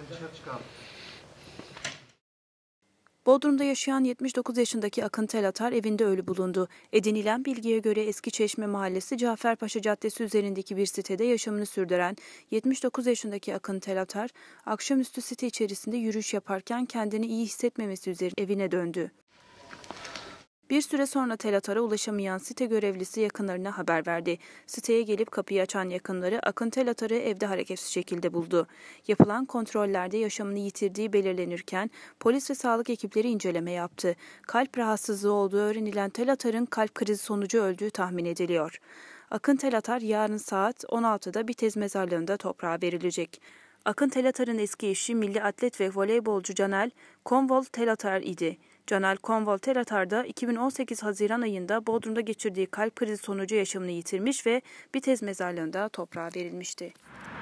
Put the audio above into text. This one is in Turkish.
Bodrum'da yaşayan 79 yaşındaki Akın Telatar evinde ölü bulundu. Edinilen bilgiye göre Eskiçeşme Mahallesi Caferpaşa Caddesi üzerindeki bir sitede yaşamını sürdüren 79 yaşındaki Akın Telatar, akşamüstü site içerisinde yürüyüş yaparken kendini iyi hissetmemesi üzerine evine döndü. Bir süre sonra Telatar'a ulaşamayan site görevlisi yakınlarına haber verdi. Siteye gelip kapıyı açan yakınları Akın Telatar'ı evde hareketsiz şekilde buldu. Yapılan kontrollerde yaşamını yitirdiği belirlenirken polis ve sağlık ekipleri inceleme yaptı. Kalp rahatsızlığı olduğu öğrenilen Telatar'ın kalp krizi sonucu öldüğü tahmin ediliyor. Akın Telatar yarın saat 16'da Bitez mezarlığında toprağa verilecek. Akın Telatar'ın eski eşi milli atlet ve voleybolcu Canel Konvol Telatar idi. Canel Konvol Telatar da 2018 Haziran ayında Bodrum'da geçirdiği kalp krizi sonucu yaşamını yitirmiş ve Bitez mezarlığında toprağa verilmişti.